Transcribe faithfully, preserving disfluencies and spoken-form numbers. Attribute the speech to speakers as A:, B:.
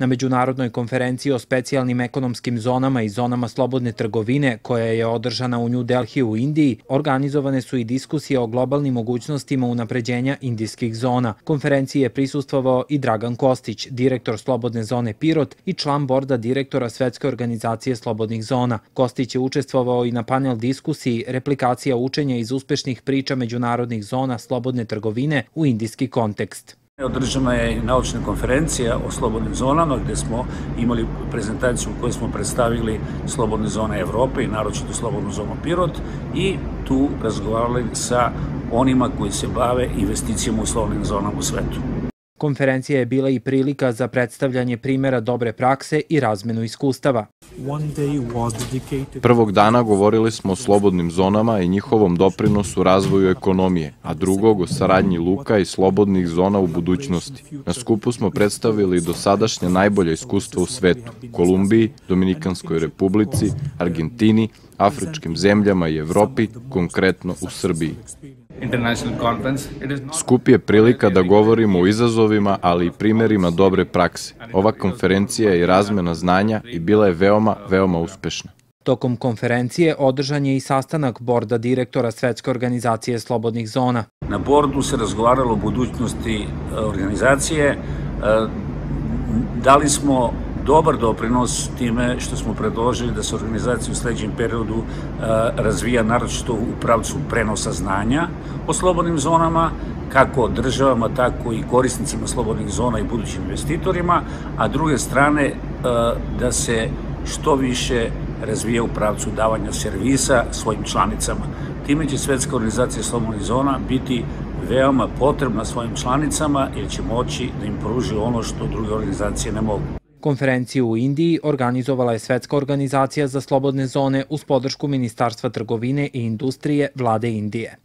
A: Na međunarodnoj konferenciji o specijalnim ekonomskim zonama i zonama slobodne trgovine, koja je održana u New Delhiju u Indiji, organizovane su i diskusije o globalnim mogućnostima unapređenja indijskih zona. Konferenciji je prisustvovao i Dragan Kostić, direktor slobodne zone Pirot i član borda direktora Svetske organizacije slobodnih zona. Kostić je učestvovao i na panel diskusiji Replikacija učenja iz uspešnih priča međunarodnih zona slobodne trgovine u indijski kontekst.
B: Održana je naučna konferencija o slobodnim zonama gde smo imali prezentaciju u kojoj smo predstavili slobodne zone Evrope i naročito slobodnu zonu Pirot i tu razgovarali sa onima koji se bave investicijama u slobodnim zonama u svetu.
A: Konferencija je bila i prilika za predstavljanje primera dobre prakse i razmenu iskustava.
C: Prvog dana govorili smo o slobodnim zonama i njihovom doprinosu razvoju ekonomije, a drugog o saradnji luka i slobodnih zona u budućnosti. Na skupu smo predstavili dosadašnje najbolje iskustva u svetu, Kolumbiji, Dominikanskoj republici, Argentini, afričkim zemljama i Evropi, konkretno u Srbiji. Skup je prilika da govorimo o izazovima, ali i primerima dobre prakse. Ova konferencija je i razmena znanja i bila je veoma, veoma uspešna.
A: Tokom konferencije održan je i sastanak borda direktora Svetske organizacije slobodnih zona.
B: Na bordu se razgovaralo o budućnosti organizacije. Dali smo dobar doprinos time što smo predložili da se organizacija u sledećem periodu razvija naročito u pravcu prenosa znanja o slobodnim zonama, kako državama, tako i korisnicima slobodnih zona i budućim investitorima, a druge strane da se što više razvija u pravcu davanja servisa svojim članicama. Time će Svetska organizacija slobodnih zona biti veoma potrebna svojim članicama jer će moći da im pruži ono što druge organizacije ne mogu.
A: Konferenciju u Indiji organizovala je Svetska organizacija za slobodne zone uz podršku Ministarstva trgovine i industrije Vlade Indije.